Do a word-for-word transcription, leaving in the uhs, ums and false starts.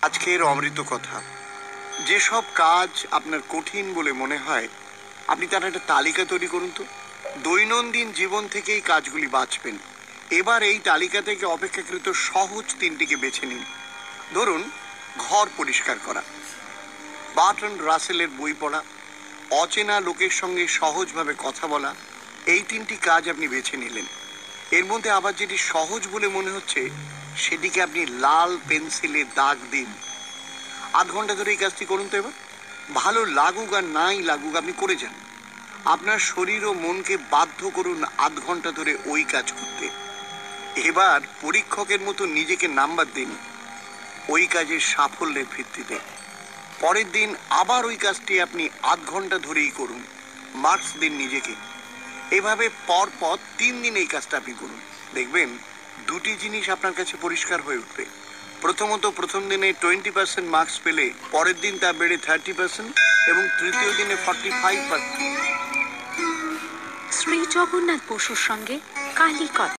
আজকের অমৃত কথা, যেসব কাজ আপনার কঠিন বলে মনে হয় আপনি তার একটা তালিকা তৈরি করুন তো। দৈনন্দিন জীবন থেকে এই কাজগুলি বাঁচবেন। এবার এই তালিকা থেকে অপেক্ষাকৃত সহজ তিনটিকে বেছে নিন। ধরুন, ঘর পরিষ্কার করা, বার্টন রাসেলের বই পড়া, অচেনা লোকের সঙ্গে সহজভাবে কথা বলা। এই তিনটি কাজ আপনি বেছে নিলেন। এর মধ্যে আবার যেটি সহজ বলে মনে হচ্ছে সেটিকে আপনি লাল পেন্সিলে দাগ দিন। আধ ঘন্টা ধরে এই কাজটি করুন তো। এবার ভালো লাগুক আর নাই লাগুক আপনি করে যান। আপনার শরীর ও মনকে বাধ্য করুন আধ ঘন্টা ধরে ওই কাজ করতে। এবার পরীক্ষকের মতো নিজেকে নাম্বার দিন ওই কাজের সাফল্যের ভিত্তিতে। পরের দিন আবার ওই কাজটি আপনি আধ ঘন্টা ধরেই করুন, মার্কস দিন নিজেকে। এভাবে পর পর তিন দিন এই কাজটা আপনি করুন। দেখবেন দুটি জিনিস আপনার কাছে পরিষ্কার হয়ে উঠবে। প্রথমত, প্রথম দিনে টোয়েন্টি পার্সেন্ট মার্কস পেলে পরের দিন তা বেড়ে থার্টি পার্সেন্ট এবং তৃতীয় দিনে forty five percent. Shri Jagannath বসুর সঙ্গে কালী কথা।